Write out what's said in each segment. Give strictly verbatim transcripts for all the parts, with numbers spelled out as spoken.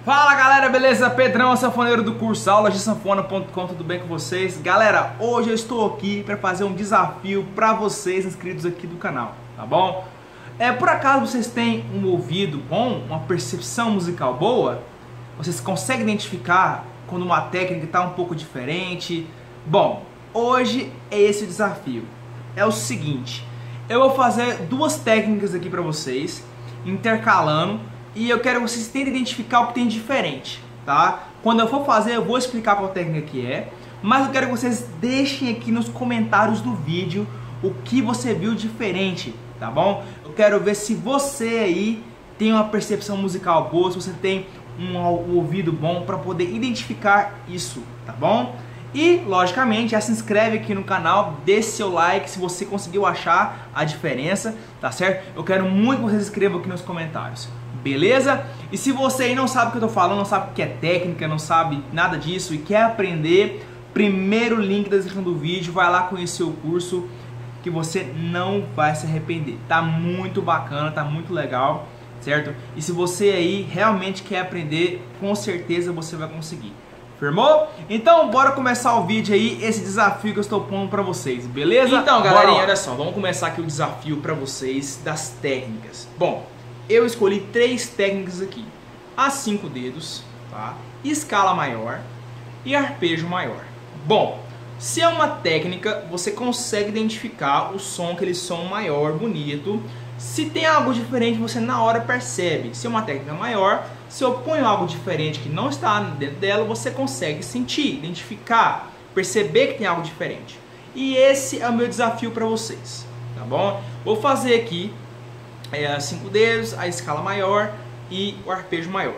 Fala galera, beleza? Pedrão, sanfoneiro do curso aulas de sanfona ponto com, tudo bem com vocês? Galera, hoje eu estou aqui para fazer um desafio para vocês inscritos aqui do canal, tá bom? É, por acaso vocês têm um ouvido bom, uma percepção musical boa? Vocês conseguem identificar quando uma técnica está um pouco diferente? Bom, hoje é esse o desafio. É o seguinte, eu vou fazer duas técnicas aqui para vocês, intercalando, e eu quero que vocês tentem identificar o que tem de diferente, tá? Quando eu for fazer, eu vou explicar qual técnica que é, mas eu quero que vocês deixem aqui nos comentários do vídeo o que você viu diferente, tá bom? Eu quero ver se você aí tem uma percepção musical boa, se você tem um, um ouvido bom para poder identificar isso, tá bom? E, logicamente, já se inscreve aqui no canal, deixe seu like se você conseguiu achar a diferença, tá certo? Eu quero muito que vocês escrevam aqui nos comentários, beleza? E se você aí não sabe o que eu tô falando, não sabe o que é técnica, não sabe nada disso e quer aprender, primeiro link da descrição do vídeo, vai lá conhecer o curso que você não vai se arrepender. Tá muito bacana, tá muito legal, certo? E se você aí realmente quer aprender, com certeza você vai conseguir. Firmou? Então bora começar o vídeo aí, esse desafio que eu estou pondo pra vocês, beleza? Então galerinha, olha só, vamos começar aqui o desafio pra vocês das técnicas. Bom, eu escolhi três técnicas aqui: a cinco dedos, tá? Escala maior e arpejo maior. Bom, se é uma técnica, você consegue identificar o som, aquele som maior, bonito. Se tem algo diferente, você na hora percebe. Se é uma técnica maior, se eu ponho algo diferente que não está dentro dela, você consegue sentir, identificar, perceber que tem algo diferente. E esse é o meu desafio para vocês, tá bom? Vou fazer aqui é, cinco dedos, a escala maior e o arpejo maior.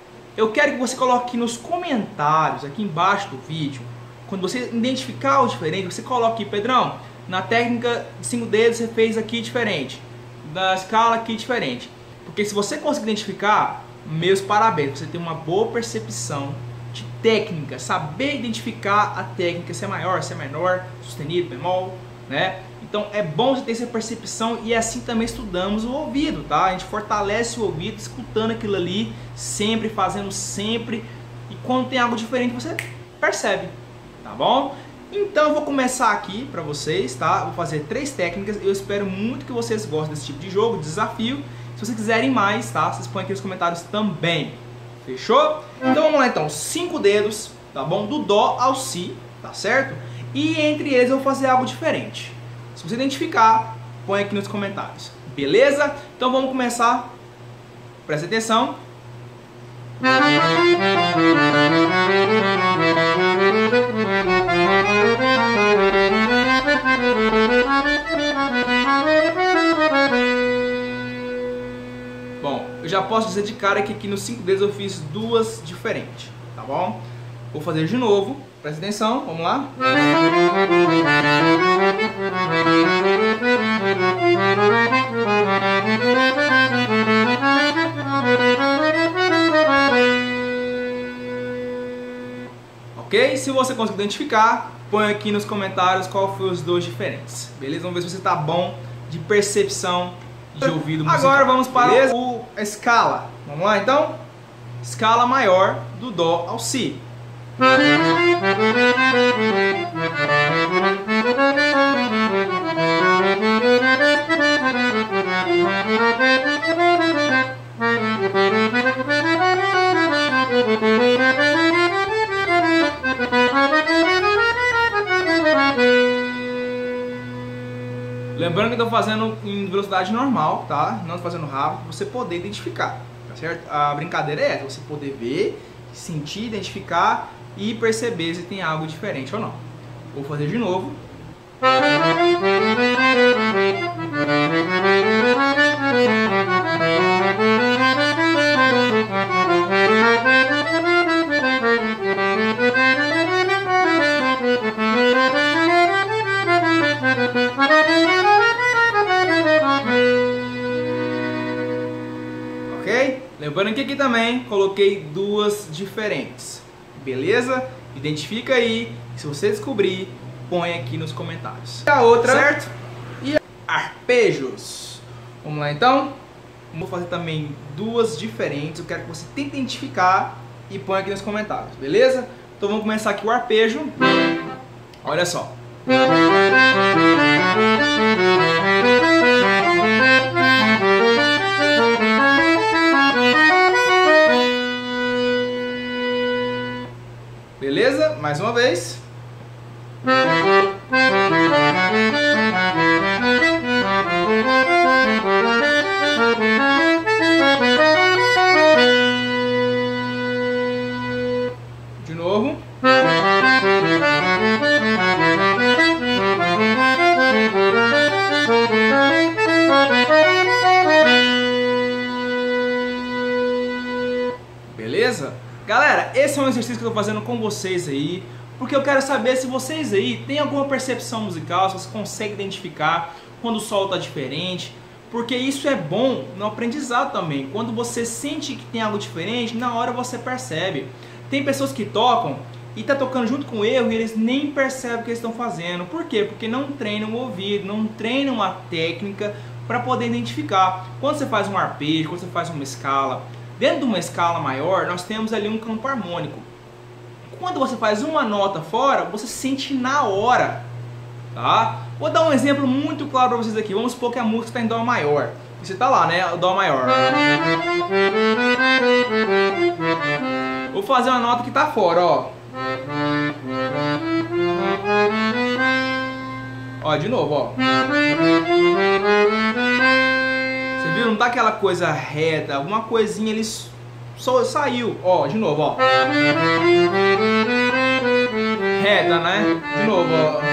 Eu quero que você coloque aqui nos comentários, aqui embaixo do vídeo, quando você identificar o diferente, você coloque aqui: Pedrão, na técnica de cinco dedos você fez aqui diferente, da escala aqui diferente. Porque se você conseguir identificar, meus parabéns, você tem uma boa percepção de técnica, saber identificar a técnica, se é maior, se é menor, sustenido, bemol, né? Então é bom você ter essa percepção, e assim também estudamos o ouvido, tá? A gente fortalece o ouvido escutando aquilo ali, sempre fazendo sempre, e quando tem algo diferente você percebe, tá bom? Então eu vou começar aqui pra vocês, tá? Vou fazer três técnicas, eu espero muito que vocês gostem desse tipo de jogo, de desafio. Se vocês quiserem mais, tá? Vocês põem aqui nos comentários também. Fechou? Então vamos lá então. Cinco dedos, tá bom? Do Dó ao Si, tá certo? E entre eles eu vou fazer algo diferente. Se você identificar, põe aqui nos comentários. Beleza? Então vamos começar. Presta atenção. Bom, eu já posso dizer de cara que aqui nos cinco dedos eu fiz duas diferentes, tá bom? Vou fazer de novo, presta atenção, vamos lá. Ok? Se você conseguir identificar, põe aqui nos comentários qual foi os dois diferentes, beleza? Vamos ver se você tá bom de percepção de ouvido musical. Agora vamos para beleza? o a escala. Vamos lá então? Escala maior do Dó ao Si. Lembrando que eu estou fazendo em velocidade normal, tá? Não estou fazendo rápido, pra você poder identificar, tá certo? A brincadeira é essa, você poder ver, sentir, identificar e perceber se tem algo diferente ou não. Vou fazer de novo. Ok? Lembrando que aqui também coloquei duas diferentes, beleza? Identifica aí, se você descobrir, põe aqui nos comentários. A outra, certo? E arpejos. Vamos lá então? Vou fazer também duas diferentes, eu quero que você tente identificar e põe aqui nos comentários, beleza? Então vamos começar aqui o arpejo. Olha só. Beleza? Mais uma vez. De novo. Beleza? Galera, esse é um exercício que eu tô fazendo com vocês aí, porque eu quero saber se vocês aí têm alguma percepção musical, se você consegue identificar quando o solo tá diferente, porque isso é bom no aprendizado também. Quando você sente que tem algo diferente, na hora você percebe. Tem pessoas que tocam e tá tocando junto com o erro e eles nem percebem o que eles estão fazendo. Por quê? Porque não treinam o ouvido, não treinam a técnica para poder identificar. Quando você faz um arpejo, quando você faz uma escala, dentro de uma escala maior, nós temos ali um campo harmônico. Quando você faz uma nota fora, você sente na hora, tá? Vou dar um exemplo muito claro para vocês aqui. Vamos supor que a música está em Dó maior. E você está lá, né? O Dó maior. Vou fazer uma nota que está fora, ó. Ó, de novo, ó. Você viu? Não tá aquela coisa reta, alguma coisinha ali só saiu. Ó, de novo, ó. Reta, né? De novo, ó.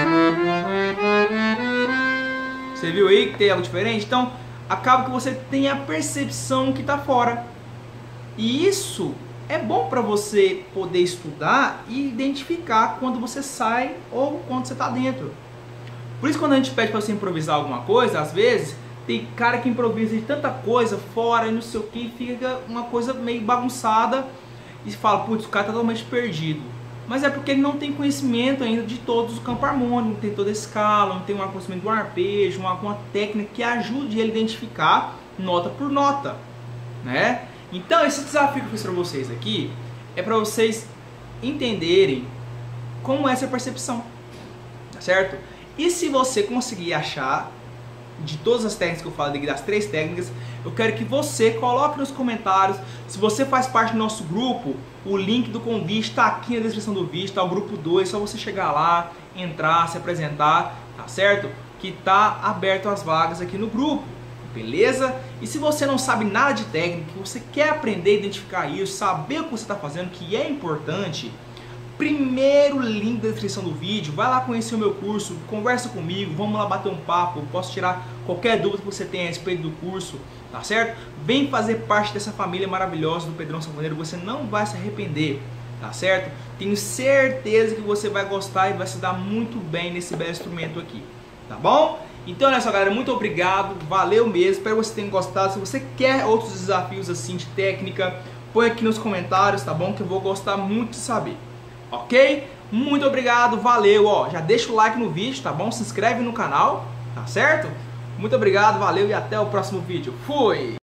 Você viu aí que tem algo diferente? Então, acaba que você tem a percepção que tá fora. E isso é bom para você poder estudar e identificar quando você sai ou quando você tá dentro. Por isso, quando a gente pede para você improvisar alguma coisa, às vezes tem cara que improvisa de tanta coisa fora e não sei o que, fica uma coisa meio bagunçada e fala, putz, o cara tá totalmente perdido. Mas é porque ele não tem conhecimento ainda de todos os campos harmônicos, não tem toda a escala, não tem um conhecimento do arpejo, uma, uma técnica que ajude ele a identificar nota por nota, né? Então esse desafio que eu fiz para vocês aqui é para vocês entenderem como é essa percepção, tá certo? E se você conseguir achar de todas as técnicas que eu falei, das três técnicas, eu quero que você coloque nos comentários. Se você faz parte do nosso grupo, o link do convite está aqui na descrição do vídeo, está o grupo dois, é só você chegar lá, entrar, se apresentar, tá certo? Que tá aberto as vagas aqui no grupo, beleza? E se você não sabe nada de técnica, que você quer aprender a identificar isso, saber o que você está fazendo, que é importante, primeiro link da descrição do vídeo, vai lá conhecer o meu curso, conversa comigo, vamos lá bater um papo, posso tirar qualquer dúvida que você tenha a respeito do curso, tá certo? Vem fazer parte dessa família maravilhosa do Pedrão Sanfoneiro, você não vai se arrepender, tá certo? Tenho certeza que você vai gostar e vai se dar muito bem nesse belo instrumento aqui, tá bom? Então olha só, galera, muito obrigado, valeu mesmo, espero que você tenha gostado. Se você quer outros desafios assim de técnica, põe aqui nos comentários, tá bom? Que eu vou gostar muito de saber. Ok? Muito obrigado, valeu, ó, já deixa o like no vídeo, tá bom? Se inscreve no canal, tá certo? Muito obrigado, valeu e até o próximo vídeo. Fui!